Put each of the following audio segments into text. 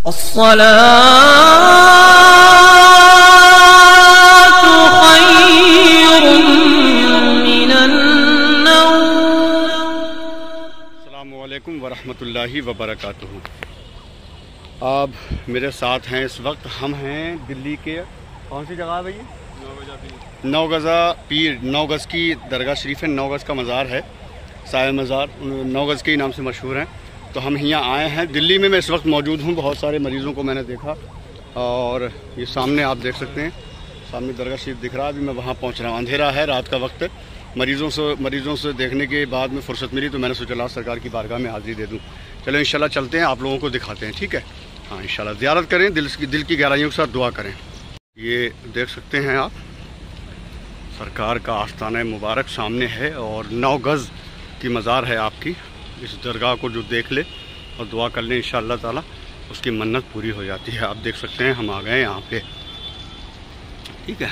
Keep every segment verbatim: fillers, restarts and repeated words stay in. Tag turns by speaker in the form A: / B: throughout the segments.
A: अस्सलातु खैरुम मिनन नौम।
B: अस्सलामु अलैकुम वरहमतुल्लाहि वबरकातुहू। आप मेरे साथ हैं इस वक्त, हम हैं दिल्ली के कौन सी जगह है भैया? नौ गज़ा पीर, नौ गज़ की दरगाह शरीफ है, नौ गज़ का मज़ार है, साहिब मज़ार नौ गज़ के नाम से मशहूर हैं। तो हम यहाँ आए हैं दिल्ली में, मैं इस वक्त मौजूद हूँ। बहुत सारे मरीज़ों को मैंने देखा और ये सामने आप देख सकते हैं, सामने दरगाह शरीफ दिख रहा है। अभी मैं वहाँ पहुँच रहा हूँ, अंधेरा है, रात का वक्त है। मरीज़ों से मरीज़ों से देखने के बाद में फ़ुर्सत मिली तो मैंने सोचा सरकार की बारगाह में हाज़िरी दे दूँ। चलो इंशाल्लाह चलते हैं, आप लोगों को दिखाते हैं, ठीक है? हाँ इंशाल्लाह ज़ियारत करें, दिल की दिल की गहराइयों के साथ दुआ करें। ये देख सकते हैं आप, सरकार का आस्थाना मुबारक सामने है और नौ गज़ की मज़ार है आपकी। इस दरगाह को जो देख ले और दुआ कर ले इंशाअल्लाह ताला उसकी मन्नत पूरी हो जाती है। आप देख सकते हैं हम आ गए यहाँ पे, ठीक है?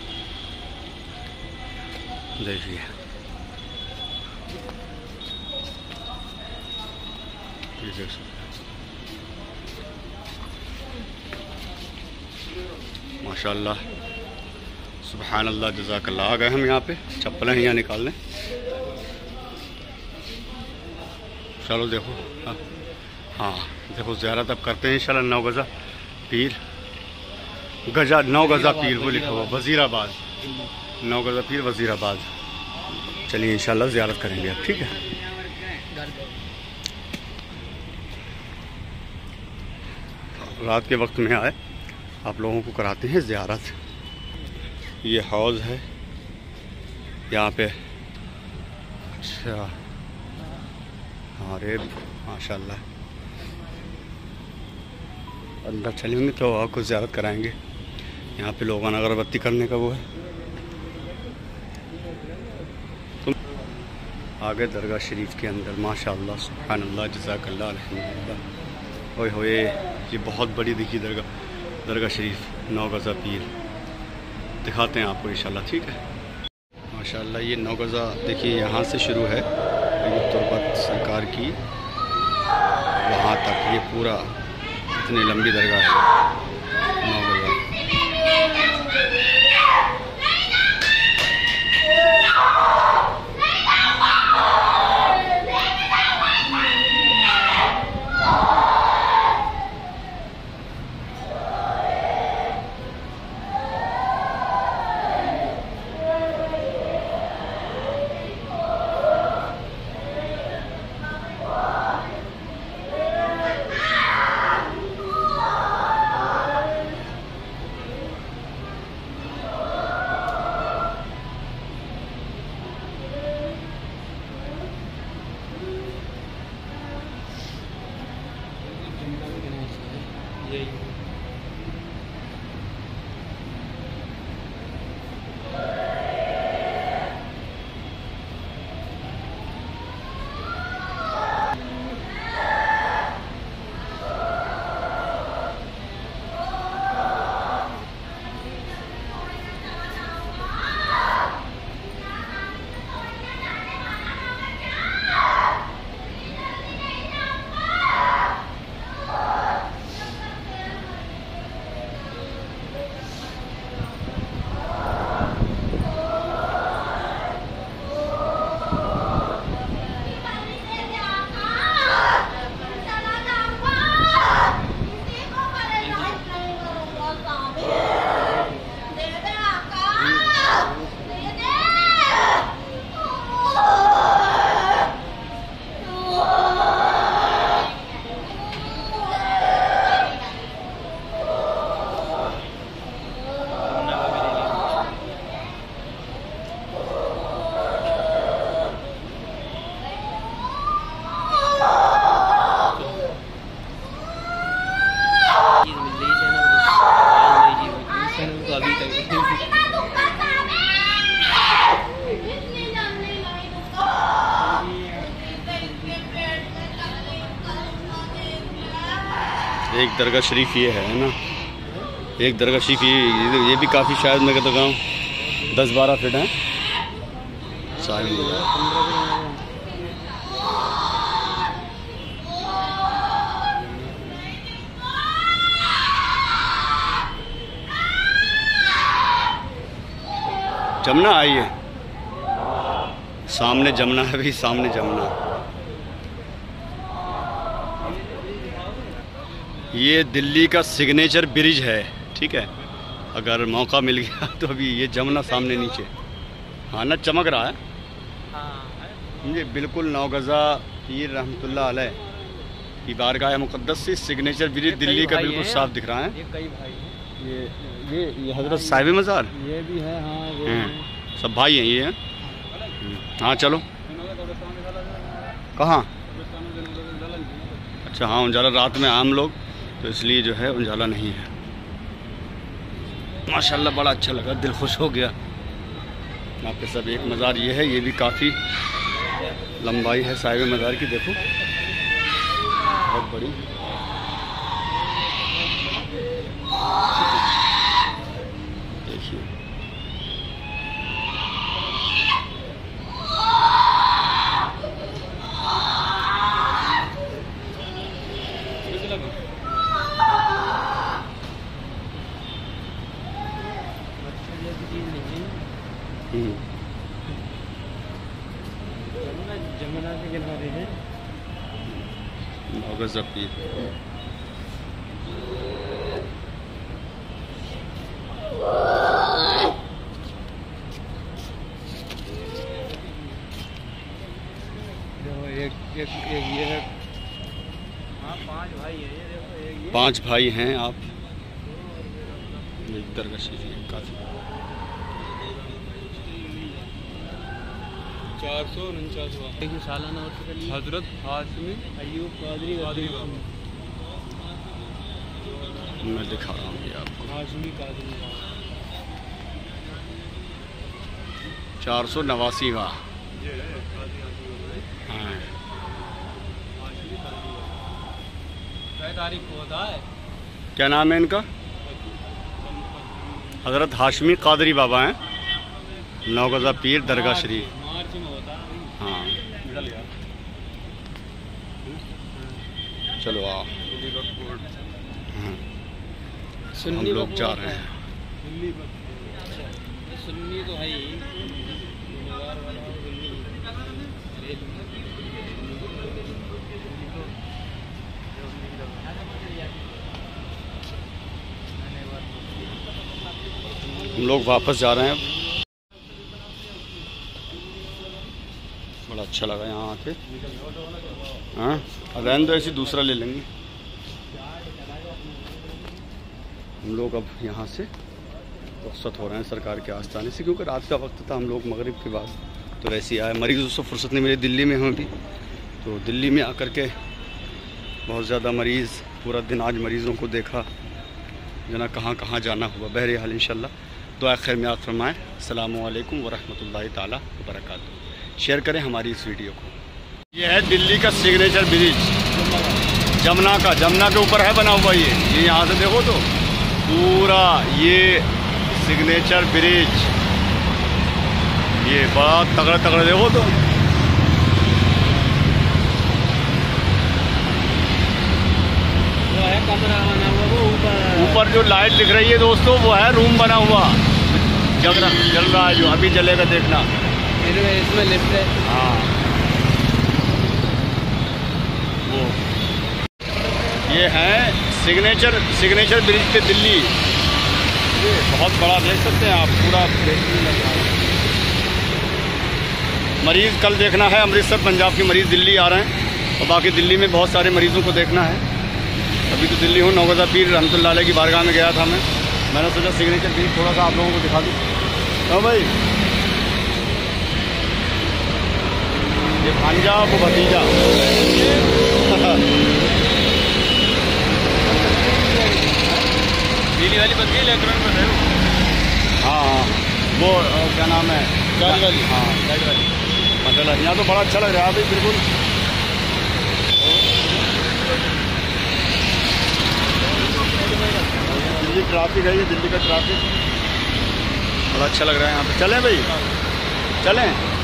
B: देखिए ये देख सकते हैं, माशाअल्लाह सुभान अल्लाह जज़ाकल्लाह। आ गए हम यहाँ पे, चप्पलें यहाँ निकाल लें। चलो देखो, हाँ हाँ देखो ज़ियारत अब करते हैं इंशाल्लाह। नौ गज़ा पीर, गजा नौ गज़ा पीर वो लिखा हुआ, वज़ीराबाद, नौ गज़ा पीर वज़ीराबाद। चलिए इंशाल्लाह ज़ियारत करेंगे अब, ठीक है? रात के वक्त में आए, आप लोगों को कराते हैं ज़ियारत। ये हौज़ है यहाँ पे, अच्छा अरे माशाल्लाह। अंदर चलेंगे तो आपको ज़ियारत कराएंगे। यहाँ पे लोगों ने अगरबत्ती करने का वो है। तुम आगे दरगाह शरीफ के अंदर, माशाल्लाह सुभान अल्लाह जज़ाकल्लाह अल्हम्दुलिल्लाह। ओए होए, ये बहुत बड़ी दिखी दरगाह, दरगाह शरीफ नौ गज़ा पीर। दिखाते हैं आपको इंशाल्लाह, ठीक है? माशाल्लाह ये नौ गज़ा देखिए, यहाँ से शुरू है ये तुरबत सरकार की, वहाँ तक ये पूरा इतनी लंबी दरगाह है नौ गज़ा। एक दरगाह शरीफ ये है ना, एक दरगाह शरीफ ये ये भी काफ़ी, शायद मैं कहता हूँ दस बारह फीट है शायद। जमुना आइए, सामने जमुना है भाई, सामने जमुना। ये दिल्ली का सिग्नेचर ब्रिज है, ठीक है। अगर मौका मिल गया तो अभी ये जमुना सामने नीचे, हाँ ना, चमक रहा है ये बिल्कुल। नौगज़ा पीर रहमतुल्लाह अलैह की बारगाह मुक़द्दस से सिग्नेचर ब्रिज दिल्ली का बिल्कुल साफ दिख रहा है।
C: ये कई भाई हैं।
B: ये ये ये हज़रत साहिब मज़ार,
C: ये भी है, हाँ वो
B: हैं,
C: है।
B: सब भाई हैं ये हैं। हाँ चलो, कहाँ? अच्छा हाँ, उजाला रात में आम लोग, तो इसलिए जो है उजाला नहीं है। माशाल्लाह बड़ा अच्छा लगा, दिल खुश हो गया। यहाँ पे सब एक मज़ार ये है, ये भी काफ़ी लंबाई है साहिब मज़ार की, देखो बहुत बड़ी। देखिए
C: जमुना के किनारे है
B: नौगज़ा पीर।
C: देखो एक एक एक ये है, हाँ पांच भाई हैं ये, देखो एक ये,
B: पांच भाई हैं आप। एक दरगाह शरीफ है काफ़ी।
C: चार सौ उनचास सालाना हजरत हाशमी अयूब कादरी कादरी
B: मैं दिखा रहा हूँ ये आपको।
C: हाशमी कादरी
B: चार सौ नवासीवा। हाँ
C: तारीख को होता है।
B: क्या नाम है इनका? हजरत हाशमी कादरी बाबा हैं, नौगज़ा पीर दरगाह शरीफ।
C: मार्च में होता है।
B: हाँ चलो आओ, हाँ हम लोग जा रहे हैं।
C: सुन्नी तो है ही।
B: हम लोग वापस जा रहे हैं। बड़ा अच्छा लगा यहाँ आके। हाँ अदैन तो ऐसे दूसरा ले लेंगे हम लोग। अब यहाँ से रुखसत हो रहे हैं सरकार के आस्थाने से, क्योंकि रात का वक्त था। हम लोग मगरिब के बाद तो वैसे ही आए। मरीज़ों से फुर्सत नहीं मिली, दिल्ली में हूँ अभी, तो दिल्ली में आकर के बहुत ज़्यादा मरीज़, पूरा दिन आज मरीज़ों को देखा, जना कहाँ कहाँ जाना हुआ। बहरहाल इंशाल्लाह दुआ खैर में फरमाएँ। अस्सलामु अलैकुम वरहमतुल्लाहि ताला वबरकातुहू। शेयर करें हमारी इस वीडियो को। ये है दिल्ली का सिग्नेचर ब्रिज, जमुना का, जमुना के ऊपर है बना हुआ ये। ये यहाँ से देखो तो पूरा ये सिग्नेचर ब्रिज, ये बड़ा तगड़ा तगड़ा देखो तो।
C: वो है कमरा बना हुआ, वो ऊपर
B: ऊपर जो लाइट दिख रही है दोस्तों, वो है रूम बना हुआ, जल रहा जल रहा है, जो अभी जलेगा देखना।
C: इसमें लिफ्ट है।
B: हाँ वो ये है सिग्नेचर सिग्नेचर ब्रिज पे दिल्ली। ये बहुत बड़ा देख सकते हैं आप, पूरा बेहतरीन लग रहा है। मरीज़ कल देखना है, अमृतसर पंजाब के मरीज़ दिल्ली आ रहे हैं, और बाकी दिल्ली में बहुत सारे मरीज़ों को देखना है। अभी तो दिल्ली हूँ, नौगज़ा पीर रहमतुल्लाह अलैह की बारगाह में गया था मैं। मैंने सोचा सिग्नेचर ब्रिज थोड़ा सा आप लोगों को दिखा दूँ। तो भाई ये भांजा वो भतीजा।
C: पीली वाली बत्ती इलेक्ट्रॉनिक में है।
B: हाँ हाँ वो क्या नाम है,
C: गाड़ी वाली।
B: हाँ
C: गाड़ी वाली
B: मतलब यहाँ तो बड़ा अच्छा लग रहा है भाई, बिल्कुल। दिल्ली ट्रैफिक है, ये दिल्ली का ट्रैफिक बड़ा अच्छा लग रहा है यहाँ पे। चलें भाई, चलें।